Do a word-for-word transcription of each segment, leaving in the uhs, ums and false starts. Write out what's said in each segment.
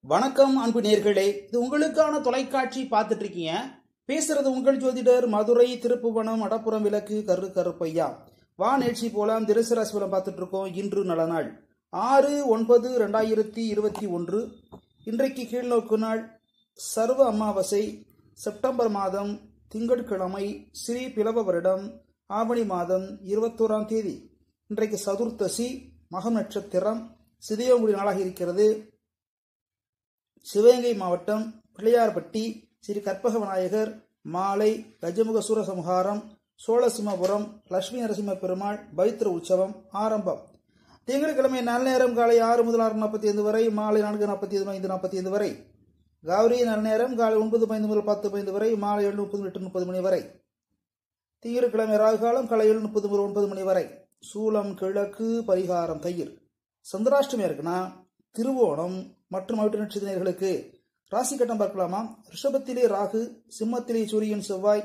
வணக்கம் அன்பு நேர்களே, இது உங்களுக்கான தொலைக்காட்சி பார்த்துட்டு இருக்கீங்க. பேசுறது உங்கள் ஜோதிடர் மதுரை திருப்புவனம் அடப்புறம் விளக்கு கரு கருப்பையா. வா நிகழ்ச்சி போலாம். திருசராசி பலம் பார்த்துட்டு இருக்கோம். இன்று நல்ல நாள் ஆறு ஒன்பது ரெண்டாயிரத்தி இருபத்தி ஒன்று. இன்றைக்கு கீழ்நோக்கு நாள் சர்வ அமாவாசை, செப்டம்பர் மாதம் திங்கட்கிழமை, ஸ்ரீ பிளவ வருடம் ஆவணி மாதம் இருபத்தோராம் தேதி. இன்றைக்கு சதுர்த்தசி, மகம் நட்சத்திரம், சிதையோங்குடி நாளாக இருக்கிறது. சிவகங்கை மாவட்டம் பிள்ளையார்பட்டி ஸ்ரீ கற்பக விநாயகர் மாலை, கஜமுக சூரசம்ஹாரம், சோழசிம்மபுரம், லட்சுமி நரசிம்ம பெருமாள் பைத்திர உற்சவம் ஆரம்பம். திங்கட்கிழமை நல்ல நேரம் காலை ஆறு முதல் ஆறு நாற்பத்தி ஐந்து வரை, மாலை நான்கு நாற்பத்தி ஐந்து ஐந்து நாற்பத்தி ஐந்து வரை. கௌரி நல்ல நேரம் காலை ஒன்பது பதினைந்து முதல் பத்து பதினைந்து வரை, மாலை ஏழு முப்பது எட்டு முப்பது மணி வரை. திங்கட்கிழமை ராகு காலம் காலை ஏழு முப்பது முதல் ஒன்பது மணி வரை. சூலம் கிழக்கு, பரிகாரம் தயிர். சந்திராஷ்டமி இருக்குன்னா திருவோணம் மற்றும் அவிட்ட நட்சத்திரர்களுக்கு ராசி கட்டம் பார்க்கலாமா? ரிஷபத்திலே ராகு, சிம்மத்திலே சூரியன் செவ்வாய்,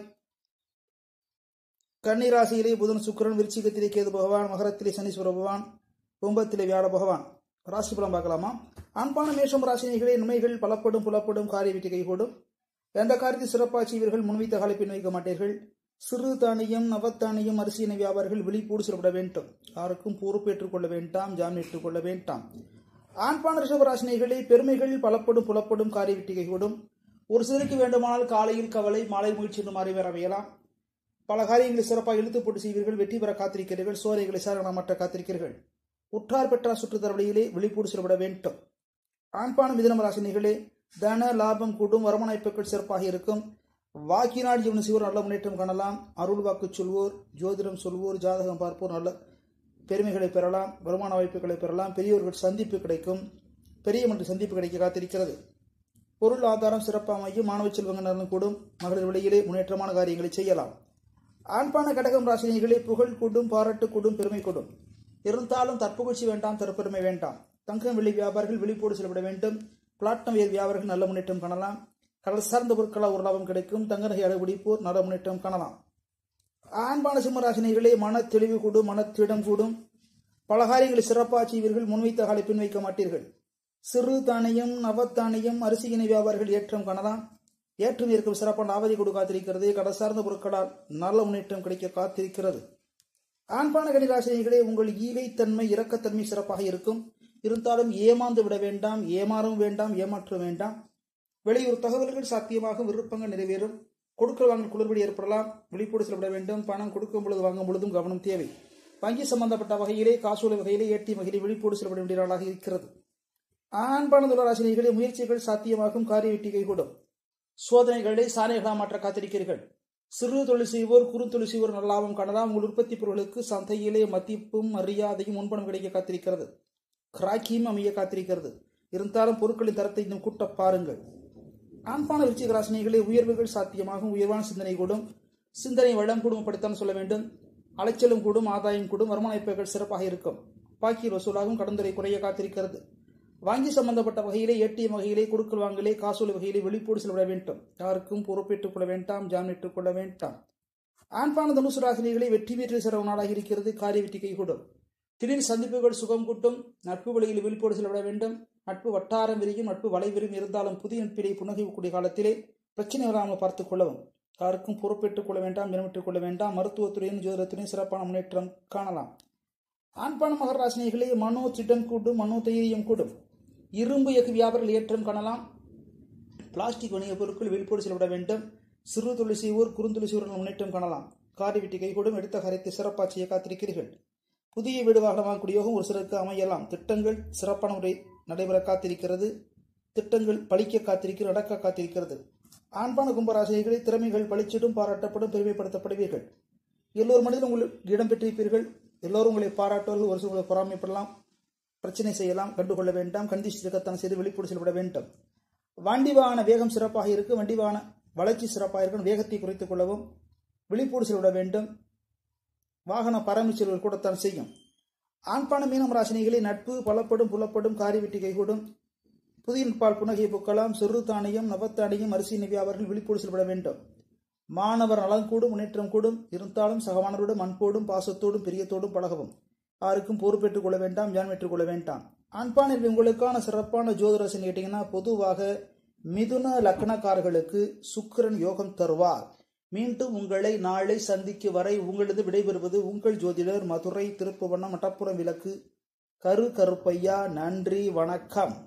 கன்னி ராசியிலே புதன் சுக்கிரன், விருச்சிகத்திலே கேது பகவான், மகரத்திலே சனீஸ்வர பகவான், கும்பத்திலே வியாழ பகவான். ராசி பலம் பார்க்கலாமா? ஆண்பான மேஷம் ராசினிகளே, நன்மைகள் பலப்படும் புலப்படும், காரிய வெற்றி கைகூடும். எந்த காரியத்தை சிறப்பாக செய்வீர்கள், முன்வைத்த காலை பின் வைக்க மாட்டீர்கள். சிறு தானியம் நவத்தானியம் அரிசியின வியாபாரிகள் விழிப்போடு செயல்பட வேண்டும். யாருக்கும் பொறுப்பேற்றுக் கொள்ள வேண்டாம், ஜாமீன் ஏற்றுக் கொள்ள வேண்டாம். ஆண்பான ரிஷபராசினிகளே, பெருமைகள் பலப்படும் புலப்படும், காரிய வெற்றி கைகூடும். ஒரு சிலருக்கு வேண்டுமானால் காலையில் கவலை, மாலை முயற்சி என்று மாறி வர அமையலாம். பல காரியங்களை சிறப்பாக இழுத்து போட்டு செய்வீர்கள். வெற்றி பெற காத்திருக்கிறீர்கள். சோதனைகளை சாரணமற்ற காத்திருக்கிறீர்கள். உற்றார் பெற்றார் சுற்றுத்தர வழியிலே விழிப்போடு செயல்பட வேண்டும். ஆண்பான மிதுனம் ராசினிகளே, தன லாபம் கூடும், வருமான வாய்ப்புகள் சிறப்பாக இருக்கும். வாக்கினால் ஜீவன செய்வோர் நல்ல முன்னேற்றம் காணலாம். அருள் வாக்கு சொல்வோர், ஜோதிடம் சொல்வோர், ஜாதகம் பார்ப்போர் நல்ல பெருமைகளை பெறலாம். வருமான வாய்ப்புகளை பெறலாம். பெரியவர்கள் சந்திப்பு கிடைக்கும். பெரிய மன்ற சந்திப்பு கிடைக்க காத்திருக்கிறது. பொருள் ஆதாரம் சிறப்பாக அமையும். மாணவ செல்வங்கள் நலன் கூடும். மகளிர் வழியிலே முன்னேற்றமான காரியங்களை செய்யலாம். ஆண்பான கடகம் ராசினிகளே, புகழ் கூடும், பாராட்டு கூடும், பெருமை கூடும். இருந்தாலும் தற்புகழ்ச்சி வேண்டாம், தற்பெருமை வேண்டாம். தங்கம் வெள்ளி வியாபாரிகள் விழிப்போடு செயல்பட வேண்டும். பிளாட்டினம் வேர் வியாபாரிகள் நல்ல முன்னேற்றம் காணலாம். கடல் சார்ந்த பொருட்களால் ஒரு லாபம் கிடைக்கும். தங்க நகை அடைபிடிப்போர் நல்ல முன்னேற்றம் காணலாம். ஆண்பான சிம்மராசினிகளே, மன தெளிவு கூடும், மனத்திடம் கூடும். பல காரியங்களை சிறப்பாக செய்வீர்கள். முன்வைத்த காலை பின் வைக்க மாட்டீர்கள். சிறு தானியம் நவத்தானியம் அரிசியின வியாபாரிகள் ஏற்றம் காணலாம். ஏற்றம் இருக்கும் சிறப்பான ஆவதி கொடு காத்திருக்கிறது. கடல் சார்ந்த பொருட்களால் நல்ல முன்னேற்றம் கிடைக்க காத்திருக்கிறது. ஆண்பான கன்னிராசினிகளே, உங்கள் ஈகைத்தன்மை இரக்கத்தன்மை சிறப்பாக இருக்கும். இருந்தாலும் ஏமாந்து விட வேண்டாம், ஏமாறவும் வேண்டாம், ஏமாற்ற வேண்டாம். வெளியூர் தகவல்கள் சாத்தியமாக விருப்பங்கள் நிறைவேறும். கொடுக்கல் வாங்கல் குளறுபடி ஏற்படலாம். விழிப்போடு செல்லப்பட வேண்டும். பணம் கொடுக்கும் பொழுது வாங்கும் பொழுதும் கவனம் தேவை. வங்கி சம்பந்தப்பட்ட வகையிலே, காசோலை வகையிலே, ஏடிஎம் வகையிலே விழிப்போடு செல்லப்பட வேண்டிய நாளாக இருக்கிறது. ஆண்பான துளாராசினிகளே, முயற்சிகள் சாத்தியமாகும், காரிய வெற்றி கைகூடும். சோதனைகளை சாதனைகளாக மாற்ற காத்திருக்கிறீர்கள். சிறு தொழில் செய்வோர், குறு தொழில் செய்வோர் நல்ல லாபம் காணலாம். உங்கள் உற்பத்தி பொருட்களுக்கு சந்தையிலே மதிப்பும் மரியாதையும் முன்பணம் கிடைக்க காத்திருக்கிறது. கிராக்கியும் அமைய காத்திருக்கிறது. இருந்தாலும் பொருட்களின் தரத்தை இன்னும் கூட்ட பாருங்கள். ஆண்பான விருச்சிக ராசினிகளே, உயர்வுகள் சாத்தியமாகும். உயர்வான சிந்தனை கூடும். சிந்தனை வளம் குடும்பப்படுத்தான் சொல்ல வேண்டும். அலைச்சலும் கூடும், ஆதாயம் கூடும். வருமான வாய்ப்புகள் சிறப்பாக இருக்கும். பாக்கி வசூலாகும். கடந்துரை குறைய காத்திருக்கிறது. வாங்கி சம்பந்தப்பட்ட வகையிலே, ஏடிஎம் வகையிலே, கொடுக்கல் வாங்கலே, காசோலை வகையிலே விழிப்போடு செல்ல வேண்டும். யாருக்கும் பொறுப்பேற்றுக் கொள்ள வேண்டாம், ஜாமீன் ஏற்றுக் கொள்ள வேண்டாம். ஆண்பான தனுசு ராசினிகளை, வெற்றி வீட்டில் சிறப்பு நாளாக இருக்கிறது. காரிய வெற்றி கைகூடும். திடீர் சந்திப்புகள் சுகம் கூட்டும். நட்பு வழியில் விழிப்போடு செல்ல வேண்டும். நட்பு வட்டாரம் விரியும், நட்பு வலை விரியும். இருந்தாலும் புதிய நட்பிலே புன்னகைக்கூடிய காலத்திலே பிரச்சனை வராமல் பார்த்துக் கொள்ளவும். யாருக்கும் பொறுப்பேற்றுக் கொள்ள வேண்டாம், தினமிட்டுக் கொள்ள வேண்டாம். மருத்துவத்துறையும் ஜோதிடத்துறையும் சிறப்பான முன்னேற்றம் காணலாம். ஆண்பான மகர ராசினிகளே, மனோ திடம் கூடும், மனோ தைரியம் கூடும். இரும்பு எஃகு வியாபாரிகள் ஏற்றம் காணலாம். பிளாஸ்டிக் வணிக பொருட்கள் விழிப்போடு செல்லப்பட வேண்டும். சிறு தொழில் செய்வோர், குறுந்தொழில் செய்வோர்கள் முன்னேற்றம் காணலாம். காரி வெட்டி கைகூடும். எடுத்த காரியத்தை சிறப்பாக செய்ய காத்திருக்கிறீர்கள். புதிய வீடு வாகனமாக யோகம் ஒரு சிலருக்கு அமையலாம். திட்டங்கள் சிறப்பான முறை நடைபெற காத்திருக்கிறது. திட்டங்கள் பழிக்க காத்திருக்கிறது, நடக்க காத்திருக்கிறது. ஆண்பான கும்பராசினிகளை, திறமைகள் பழிச்சிடும், பாராட்டப்படும், பெருமைப்படுத்தப்படுவீர்கள். எல்லோரும் மனிதனும் உங்களுக்கு இடம் பெற்றிருப்பீர்கள். எல்லோரும் உங்களை பாராட்டுவார்கள். ஒரு சிலர் பொறாமைப்படலாம், பிரச்சனை செய்யலாம். கண்டுகொள்ள வேண்டாம். கண்டி சிறுக்கத்தனம் செய்து வெளிப்போடு செல்லப்பட வேண்டும். வண்டி வாகன வேகம் சிறப்பாக இருக்கும். வண்டி வாகன வளர்ச்சி சிறப்பாக இருக்கும். வேகத்தை குறைத்துக் கொள்ளவும் விழிப்போடு செல்லப்பட வேண்டும். வாகன பராமரிச்சல்கள் கூடத்தான் செய்யும். ஆண்பான மீனம் ராசினிகளை, நட்பு பலப்படும் புலப்படும், காரி வெட்டி கைகூடும். புதிய பால் புனகை புக்கலாம். சிறு தானியம் நவத்தானியம் அரிசி வியாபாரிகள் விழிப்போடு செல்லப்பட வேண்டும். மாணவர் நலன் கூடும், முன்னேற்றம் கூடும். இருந்தாலும் சகமானவரோடும் அன்போடும் பாசத்தோடும் பிரியத்தோடும் பழகவும். யாருக்கும் பொறுப்பேற்றுக் கொள்ள வேண்டாம், ஜாமீன் ஏற்றுக் கொள்ள வேண்டாம். அன்பானில் உங்களுக்கான சிறப்பான ஜோதிரசன் கேட்டீங்கன்னா பொதுவாக மிதுன லக்னக்காரர்களுக்கு சுக்கிரன் யோகம் தருவார். மீண்டும் உங்களை நாளை சந்திக்கு வரை உங்களது விடைபெறுவது உங்கள் ஜோதிடர் மதுரை திருப்புவனம் மட்டப்புறம் விளக்கு கரு கருப்பையா. நன்றி, வணக்கம்.